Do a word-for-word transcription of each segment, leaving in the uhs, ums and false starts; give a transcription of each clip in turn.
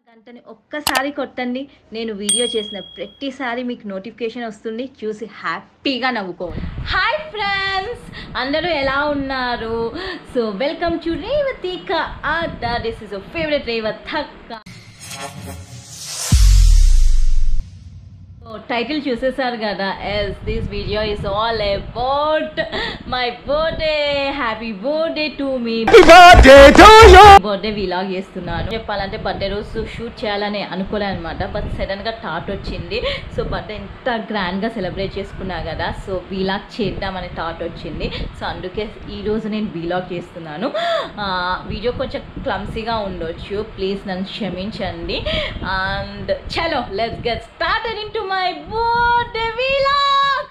గంటని ఒక్కసారి కొట్టండి. నేను వీడియో చేసిన ప్రతిసారి మీకు నోటిఫికేషన్ వస్తుంది. చూసి హ్యాపీగా నవ్వుకోండి. హాయ్ ఫ్రెండ్స్, అందరూ ఎలా ఉన్నారు? సో వెల్కమ్ టు రేవతిక అడ్డా. దిస్ ఇస్ యువర్ ఫేవరెట్ రేవతక్క. టైటిల్ చూసేసారు కదా, yes this video is all about my birthday. Happy birthday to me. Birthday vlog చేస్తున్నాను. చెప్పాలంటే బర్త్డే రోజు షూట్ చేయాలని అనుకోలే అనమాట, బట్ సడన్ గా థాట్ వచ్చింది. సో బర్త్డే ఎంత గ్రాండ్ గా సెలబ్రేట్ చేసుకున్నా కదా, సో వీలాగ్ చేద్దామని థాట్ వచ్చింది. సో అందుకే ఈ రోజు నేను వీలాగ్ చేస్తున్నాను. వీడియో కొంచెం క్లమ్సీగా ఉండొచ్చు, ప్లీజ్ నన్ను క్షమించండి. అండ్ చలో let's get started into my birthday vlog.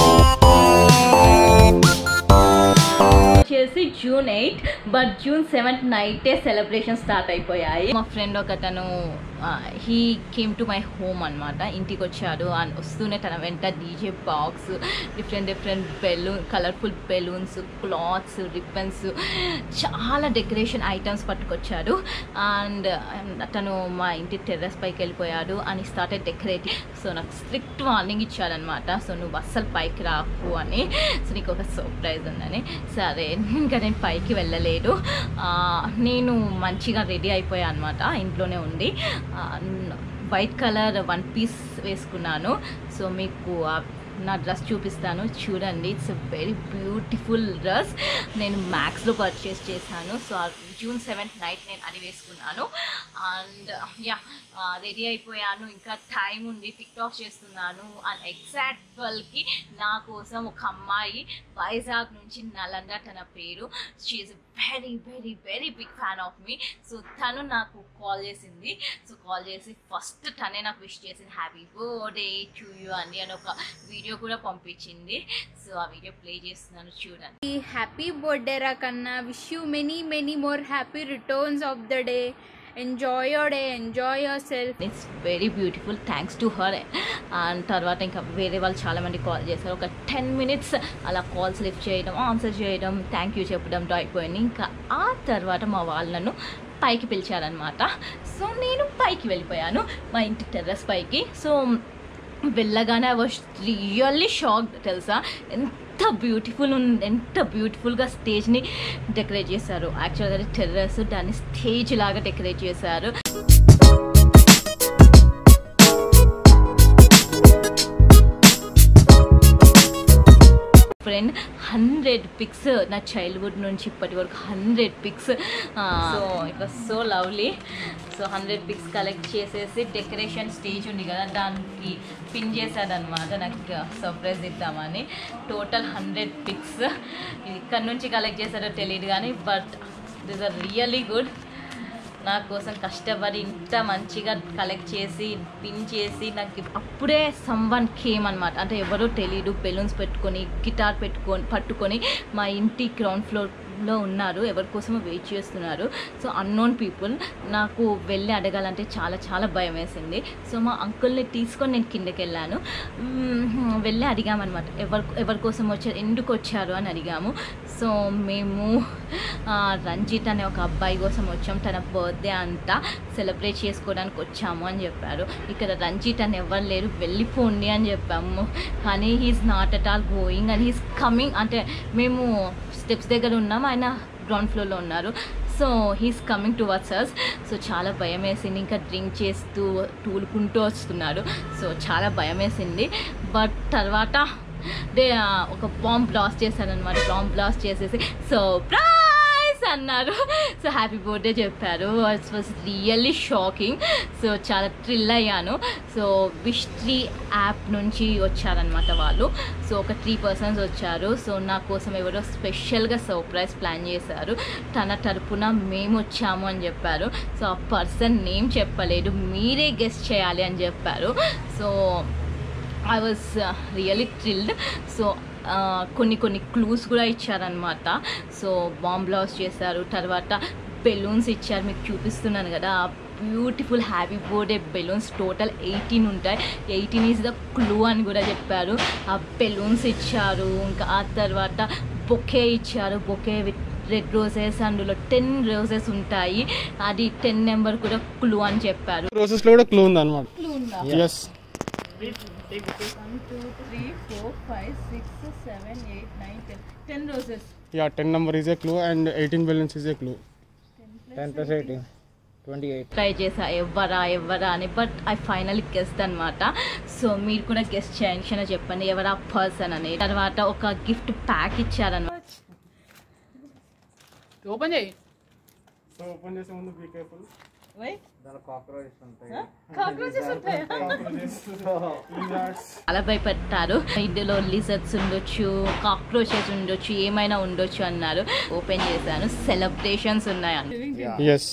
వచ్చేసి June eighth, but June seventh నైటే సెలబ్రేషన్ స్టార్ట్ అయిపోయాయి. మా ఫ్రెండ్ ఒకతను he came to my home అనమాట, ఇంటికి వచ్చాడు. అండ్ వస్తూనే తన వెంట DJ box, different different balloon, colourful balloons, clothes, ribbons, చాలా డెకరేషన్ ఐటమ్స్ పట్టుకొచ్చాడు. అండ్ తను మా ఇంటి టెర్రస్ పైకి వెళ్ళిపోయాడు అని స్టార్టెడ్ డెకరేటింగ్. సో నాకు స్ట్రిక్ట్ వార్నింగ్ ఇచ్చాడనమాట, సో నువ్వు అస్సలు పైకి రాకు అని. సో నీకు ఒక సర్ప్రైజ్ ఉందని. సరే ఇంకా నేను పైకి వెళ్ళలేదు. నేను మంచిగా రెడీ అయిపోయాను అనమాట, ఇంట్లోనే ఉండి. వైట్ కలర్ వన్ పీస్ వేసుకున్నాను. సో మీకు నా డ్రెస్ చూపిస్తాను, చూడండి. It's very beautiful dress. నేను మ్యాక్స్లో పర్చేస్ చేశాను. సో జూన్ సెవెంత్ నైట్ నేను అది వేసుకున్నాను. అండ్ యా రెడీ అయిపోయాను. ఇంకా టైం ఉంది, టిక్ టాక్ చేస్తున్నాను. అండ్ ఎగ్జాక్ట్ ట్వెల్వ్కి నా కోసం ఒక అమ్మాయి వైజాగ్ నుంచి నలంద, తన పేరు, she is very very very big fan of me. So తను నాకు కాల్ చేసింది. సో కాల్ చేసి ఫస్ట్ తనే నాకు విష్ చేసింది, హ్యాపీ బర్త్డే టు యూ అని అని ఒక వీడియో కూడా పంపించింది. సో ఆ వీడియో ప్లే చేస్తున్నాను, చూడండి. హ్యాపీ బర్త్డే రా కన్నా, wish you many many more happy returns of the day. Enjoy your day, enjoy yourself. It's very beautiful, thanks to her. And తర్వాత ఇంకా వేరే వాళ్ళు చాలామంది కాల్ చేశారు. ఒక టెన్ మినిట్స్ అలా కాల్స్ లిఫ్ట్ చేయడం, ఆన్సర్ చేయడం, థ్యాంక్ యూ చెప్పడం అయిపోయింది. ఇంకా ఆ తర్వాత మా వాళ్ళు నన్ను పైకి పిలిచారనమాట. సో నేను పైకి వెళ్ళిపోయాను, మా ఇంటి టెర్రస్ పైకి. సో వెళ్ళగానే ఐ వాజ్ రియల్లీ షాక్డ్ తెలుసా, ఎంత బ్యూటిఫుల్ ఉంది, ఎంత బ్యూటిఫుల్గా స్టేజ్ని డెకరేట్ చేశారు. యాక్చువల్గా టెర్రస్ దాన్ని స్టేజ్ లాగా డెకరేట్ చేశారు. ఫ్రెండ్ హండ్రెడ్ పిక్స్, నా చైల్డ్హుడ్ నుంచి ఇప్పటి వరకు hundred pics. So it was so lovely. So hundred pics collect చేసేసి డెకరేషన్ స్టేజ్ ఉంది కదా, దానికి పిన్ చేశాడనమాట నాకు సర్ప్రైజ్ ఇద్దామని. టోటల్ హండ్రెడ్ పిక్స్ ఇక్కడ నుంచి కలెక్ట్ చేశారో తెలియదు కానీ, but this are really good. నా కోసం కష్టపడి ఇంత మంచిగా కలెక్ట్ చేసి పిన్ చేసి నాకు అప్పుడే సమ్వన్ కేమ్ అనమాట. అంటే ఎవరో తెలీదు, బెలూన్స్ పెట్టుకొని గిటార్ పెట్టుకొని పట్టుకొని మా ఇంటి గ్రౌండ్ ఫ్లోర్లో ఉన్నారు, ఎవరి కోసమో వెయిట్ చేస్తున్నారు. So unknown people. నాకు వెళ్ళి అడగాలంటే చాలా చాలా భయం వేసింది. సో మా అంకుల్ని తీసుకొని నేను కిందకి వెళ్ళాను. వెళ్ళి అడిగామన్నమాట, ఎవరు ఎవరి కోసం వచ్చారు, ఎందుకు వచ్చారు అని అడిగాము. సో మేము రంజిత్ అనే ఒక అబ్బాయి కోసం వచ్చాం, తన బర్త్డే అంతా సెలబ్రేట్ చేసుకోవడానికి వచ్చాము అని చెప్పారు. ఇక్కడ రంజిత్ అని ఎవరు లేరు, వెళ్ళిపోండి అని చెప్పాము. కానీ he's not at all going and he's coming. అంటే మేము స్టెప్స్ దగ్గర ఉన్నాం, ఆయన గ్రౌండ్ ఫ్లోర్లో ఉన్నారు. So he's coming towards us. So చాలా భయం వేసింది. ఇంకా డ్రింక్ చేస్తూ తూలుకుంటూ వస్తున్నాడు. సో చాలా భయం వేసింది. బట్ తర్వాత దే ఒక బాంబ్ బ్లాస్ట్ చేశారనమాట. బాంబ్ బ్లాస్ట్ చేసేసి సర్ప్రైజ్ అన్నారు. సో హ్యాపీ బర్త్డే చెప్పారు. It's was really shocking. So చాలా థ్రిల్ అయ్యాను. సో విష్ ట్రీ యాప్ నుంచి వచ్చారనమాట వాళ్ళు. సో ఒక త్రీ పర్సన్స్ వచ్చారు. సో నా కోసం ఎవరో స్పెషల్గా సర్ప్రైజ్ ప్లాన్ చేశారు. తన తరపున మేము వచ్చాము అని చెప్పారు. సో ఆ పర్సన్ నేమ్ చెప్పలేదు, మీరే గెస్ట్ చేయాలి అని చెప్పారు. So I was really thrilled. So కొన్ని కొన్ని క్లూస్ కూడా ఇచ్చారనమాట. సో బాంబ్ బ్లాస్ట్ చేశారు, తర్వాత బెలూన్స్ ఇచ్చారు, మీకు చూపిస్తున్నాను కదా. Beautiful happy birthday balloons total eighteen ఉంటాయి. ఎయిటీన్ ఈజ్ ద క్లూ అని కూడా చెప్పారు. ఆ బెలూన్స్ ఇచ్చారు. ఇంకా ఆ తర్వాత బొకే ఇచ్చారు, బొకే విత్ రెడ్ రోజెస్, అందులో టెన్ రోజెస్ ఉంటాయి, అది టెన్ నెంబర్ కూడా క్లూ అని చెప్పారు. రోజెస్ లో కూడా క్లూ ఉంది అనమాట. క్లూ ఉందా? yes one two three four five six seven eight nine ten ten roses. yeah ten number is a clue and eighteen balance is a clue. ten plus eighteen twenty-eight. Try చేసా ఎవరా ఎవరా అని, but I finally guessed అనమాట. So మీరు కూడా guest చేయండి, చెప్పండి ఎవరా పర్సన్ అని. తర్వాత ఒక గిఫ్ట్ ప్యాక్ ఇచ్చారనమాట. ఓపెన్ చేయి. సో ఓపెన్ చేసే ముందు బీ కేర్ఫుల్. చాలా భయపడతారు. ఇందులో లిజర్డ్స్ ఉండొచ్చు, కాక్రోచెస్ ఉండొచ్చు, ఏమైనా ఉండొచ్చు అన్నారు. ఓపెన్ చేశాను, సెలబ్రేషన్స్ ఉన్నాయి అన్న. ఎస్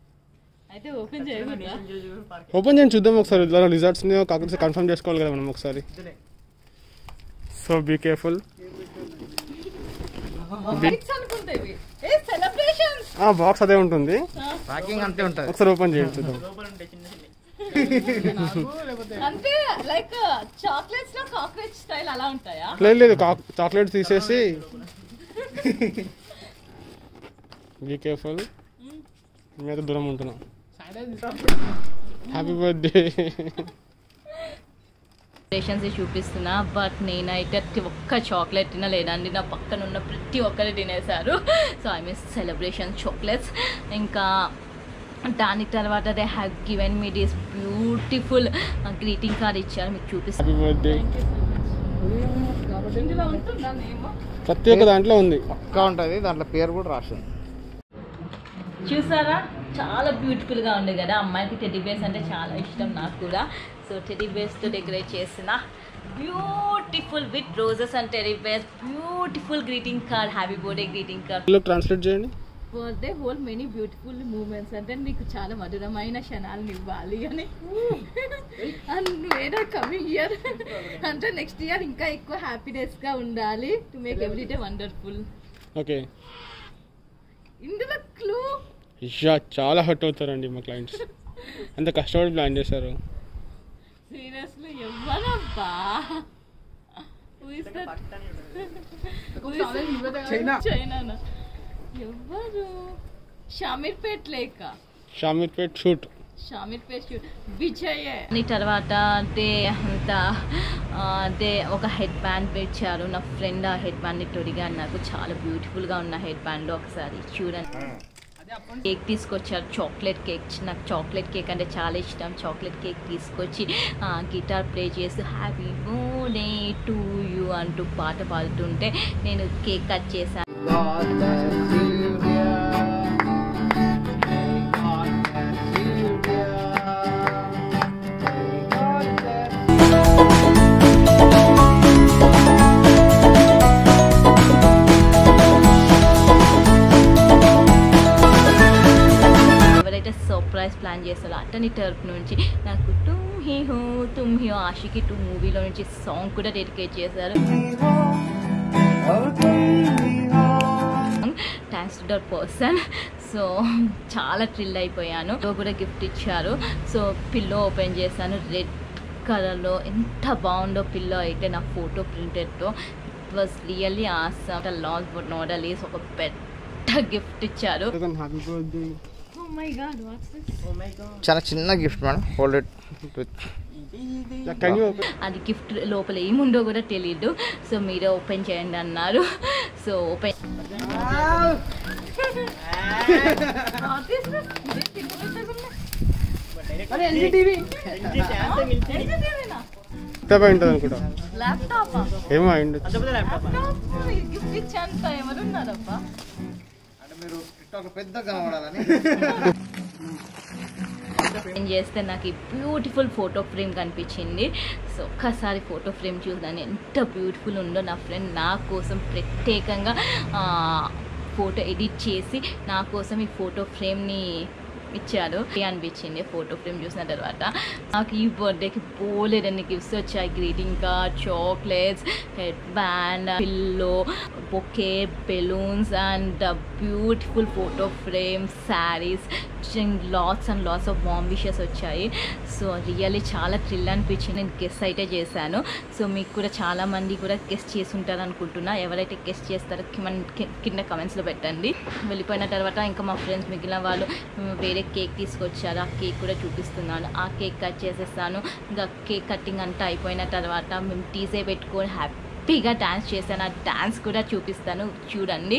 ఓపెన్ చేయండి చూద్దాం ఒకసారి. రిజల్ట్స్ కాకపోతే కన్ఫర్మ్ చేసుకోవాలి కదా మనం ఒకసారి. So be careful. బాక్స్ అదే ఉంటుంది, ప్యాకింగ్ అంతే ఉంటుంది. ఒకసారి ఓపెన్ చేయండి చూద్దాం. అంటే లైక్ చాక్లెట్స్ లో కాక్రోచ్ స్టైల్ అలా ఉంటాయా? లేదు లేదు, చాక్లెట్ తీసేసి. బీ కేర్ఫుల్, మీద దూరం ఉంటున్నాం. Happy birthday. సెలబ్రేషన్స్ చూపిస్తున్నా, బట్ నేనైతే ఒక్క చాక్లెట్ తినలేదండి. నా పక్కన ఉన్న ప్రతి ఒక్కరు తినేశారు. So I mean celebration chocolates. ఇంకా దాని తర్వాత they have given me this beautiful greeting card ఇచ్చారు, మీకు చూపిస్తాను. Happy birthday. ప్రతి ఒక్క దాంట్లో ఉంది, పక్కా ఉంటుంది. దాంట్లో పేరు కూడా రాసింది. చూసారా, చాలా బ్యూటిఫుల్గా ఉంది కదా. అమ్మాయికి టెడ్డీ బేర్స్ అంటే చాలా ఇష్టం, నాకు కూడా. సో టెడ్డీ బేర్స్తో డెకరేట్ చేసిన beautiful with roses and teddy bears, beautiful greeting card, happy birthday greeting card. Translate చేయండి. Birthday whole many beautiful moments అంటే నీకు చాలా మధురమైన క్షణాలను ఇవ్వాలి అని. అండ్ వేరే కమింగ్ ఇయర్ అంటే నెక్స్ట్ ఇయర్ ఇంకా ఎక్కువ హ్యాపీనెస్గా ఉండాలి, to make every day wonderful. Okay, ఇందులో క్లూ. ఇషా చాలా హర్ట్ అవుతారండి మా క్లయింట్స్, అంత కష్టపడి ప్లాన్ చేశారు. సీరియస్లీ ఎవరబ్బా? చైనా ఎవరు? షామీర్పేట్ లేక షామీర్పేట్ షూట్ షామీర్పేట్ షూట్ విజయ్. తర్వాత డే అంతా డే ఒక హెడ్ బ్యాండ్ ఇచ్చారు. నా ఫ్రెండ్ ఆ హెడ్ బ్యాండ్ తొడిగాను, నాకు చాలా బ్యూటిఫుల్గా ఉన్న హెడ్ బ్యాండ్. ఒకసారి చూడండి. కేక్ తీసుకొచ్చారు, చాక్లెట్ కేక్. నాకు చాక్లెట్ కేక్ అంటే చాలా ఇష్టం. చాక్లెట్ కేక్ తీసుకొచ్చి గిటార్ ప్లే చేసి హ్యాపీ బర్త్డే టు యూ అంటూ పాట పాడుతుంటే నేను కేక్ కట్ చేశాను. సర్ప్రైజ్ ప్లాన్ చేస్తారు అతని తరపు నుంచి. నాకు తుమ్ హీ హో తుమ్ హీ హో ఆషికి టూ మూవీలో నుంచి సాంగ్ కూడా డెడికేట్ చేశారు. Thanks to that person. So చాలా థ్రిల్ అయిపోయాను. కూడా గిఫ్ట్ ఇచ్చారు. సో పిల్లో ఓపెన్ చేశాను, రెడ్ కలర్లో ఎంత బాగుందో పిల్లో అయితే, నా ఫోటో ప్రింటెడ్తో. It was really awesome. Last but not least ఒక పెద్ద గిఫ్ట్ ఇచ్చారు. Happy birthday. Oh my God, what's this? చాలా చిన్న gift madam, hold it with. అది గిఫ్ట్ లోపల ఏముందో కూడా తెలీదు. సో మీరే ఓపెన్ చేయండి అన్నారు. సో ఓపెన్ ల్యాప్టాప్ ఏమో అయింది. గిఫ్ట్ ఇచ్చాను, ఎవరున్నారబ్బా? పెద్దగా కనబడాలని చేస్తే నాకు ఈ బ్యూటిఫుల్ ఫోటో ఫ్రేమ్ కనిపించింది. సో ఒక్కసారి ఫోటో ఫ్రేమ్ చూసాను, ఎంత బ్యూటిఫుల్ ఉందో. నా ఫ్రెండ్ నా కోసం ప్రత్యేకంగా ఫోటో ఎడిట్ చేసి నా కోసం ఈ ఫోటో ఫ్రేమ్ని ఇచ్చారు అనిపించింది. ఫోటో ఫ్రేమ్ చూసిన తర్వాత నాకు ఈ బర్త్డేకి పోలేదన్ని గిఫ్ట్స్ వచ్చాయి. Greeting card, chocolates, head band, pillow, bouquet, balloons and beautiful photo frames, saris, lots and lots of warm wishes వచ్చాయి. సో రియల్లీ చాలా థ్రిల్ అనిపించింది. నేను గెస్ అయితే చేశాను. సో మీకు కూడా చాలామంది కూడా గెస్ చేసి ఉంటారు అనుకుంటున్నా. ఎవరైతే గెస్ చేస్తారో కింద కమెంట్స్లో పెట్టండి. వెళ్ళిపోయిన తర్వాత ఇంకా మా ఫ్రెండ్స్ మిగిలిన వాళ్ళు వేరే కేక్ తీసుకొచ్చారు. ఆ కేక్ కూడా చూపిస్తున్నాను. ఆ కేక్ కట్ చేసేస్తాను. ఇంకా కేక్ కటింగ్ అంతా అయిపోయిన తర్వాత మేము టీజే పెట్టుకొని హ్యాపీగా డ్యాన్స్ చేశాను. ఆ డ్యాన్స్ కూడా చూపిస్తాను, చూడండి.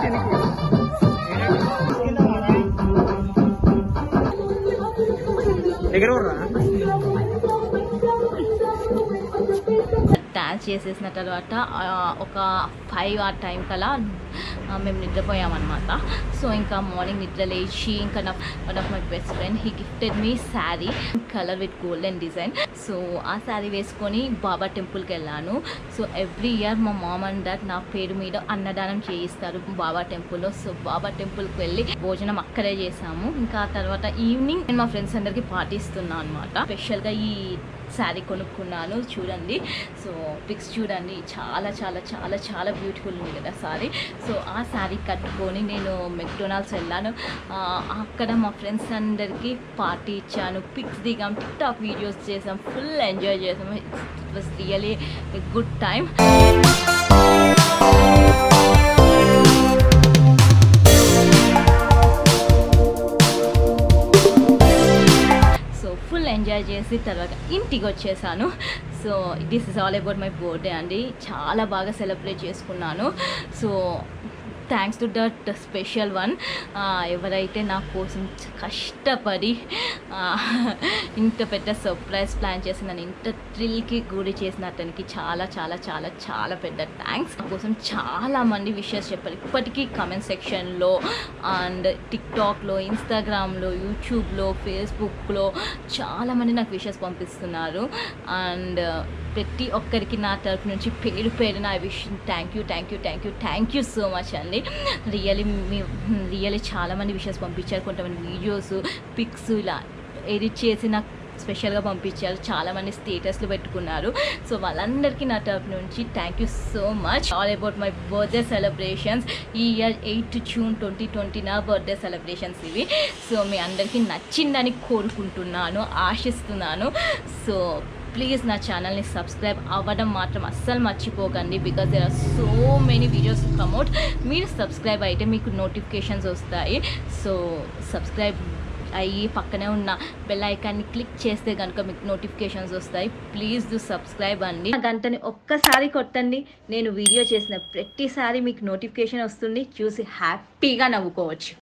డ్యాన్స్ చేసేసిన తర్వాత ఒక ఫైవ్ ఆ టైం కల్లా మేము నిద్రపోయామన్నమాట. సో ఇంకా మార్నింగ్ నిద్ర లేచి ఇంకా నా one of my best friend he gifted me sari colour with golden design. So ఆ శారీ వేసుకొని బాబా టెంపుల్కి వెళ్ళాను. సో ఎవ్రీ ఇయర్ మా మామ్ అండ్ డాడ్ నా పేరు మీద అన్నదానం చేయిస్తారు బాబా టెంపుల్లో. సో బాబా టెంపుల్కి వెళ్ళి భోజనం అక్కడే చేసాము. ఇంకా ఆ తర్వాత ఈవినింగ్ నేను మా ఫ్రెండ్స్ అందరికీ పాటిస్తున్నాను అనమాట. స్పెషల్గా ఈ శారీ కొనుక్కున్నాను, చూడండి. సో పిక్స్ చూడండి, చాలా చాలా చాలా చాలా బ్యూటిఫుల్ ఉంది కదా శారీ. సో ఆ శారీ కట్టుకొని నేను మెక్డొనాల్డ్స్ వెళ్ళాను. అక్కడ మా ఫ్రెండ్స్ అందరికీ పార్టీ ఇచ్చాను, పిక్స్ దిగాం, టిక్ టాక్ వీడియోస్ చేసాం, ఫుల్ ఎంజాయ్ చేసాము. It was really a good time. Full enjoy చేసి తర్వాత ఇంటికి వచ్చేసాను. So this is all about my birthday అండి. చాలా బాగా సెలబ్రేట్ చేసుకున్నాను. So thanks to that special one, ఎవరైతే నా కోసం కష్టపడి ఇంత పెద్ద సర్ప్రైజ్ ప్లాన్ చేసి నన్ను ఇంత థ్రిల్కి గురి చేసిన అతనికి చాలా చాలా చాలా చాలా పెద్ద థ్యాంక్స్. నా కోసం చాలామంది విషెస్ చెప్పారు ఇప్పటికీ కమెంట్ సెక్షన్లో అండ్ టిక్టాక్లో, ఇన్స్టాగ్రామ్లో, యూట్యూబ్లో, ఫేస్బుక్లో చాలామంది నాకు విషెస్ పంపిస్తున్నారు. అండ్ ప్రతి ఒక్కరికి నా తరపు నుంచి పేరు పేరు నా wish thank you thank you thank you thank you so much అండి. రియలీ మీ రియలీ చాలామంది విషెస్ పంపించారు. కొంతమంది వీడియోస్, పిక్స్ ఇలా ఎడిట్ చేసి నాకు స్పెషల్గా పంపించారు. చాలామంది స్టేటస్లు పెట్టుకున్నారు. సో వాళ్ళందరికీ నా తరపు నుంచి thank you so much. All about my birthday celebrations. ఈ year eighth June twenty twenty నా బర్త్డే సెలబ్రేషన్స్ ఇవి. సో మీ అందరికీ నచ్చిందని కోరుకుంటున్నాను, ఆశిస్తున్నాను. సో ప్లీజ్ నా ఛానల్ని సబ్స్క్రైబ్ అవ్వడం మాత్రం అస్సలు మర్చిపోకండి. Because there are so many videos come out. మీరు సబ్స్క్రైబ్ అయితే మీకు నోటిఫికేషన్స్ వస్తాయి. సో సబ్స్క్రైబ్ అయ్యి పక్కనే ఉన్న బెల్ ఐకాన్ని క్లిక్ చేస్తే కనుక మీకు నోటిఫికేషన్స్ వస్తాయి. ప్లీజ్ డూ సబ్స్క్రైబ్ అండి. ఆ గంటని ఒక్కసారి కొట్టండి. నేను వీడియో చేసిన ప్రతిసారి మీకు నోటిఫికేషన్ వస్తుంది. చూసి హ్యాపీగా నవ్వుకోవచ్చు.